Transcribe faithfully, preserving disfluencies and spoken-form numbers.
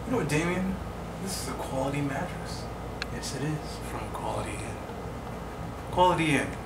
You know what, Damien? This is a quality mattress. Yes, it is. From Quality Inn. Quality Inn.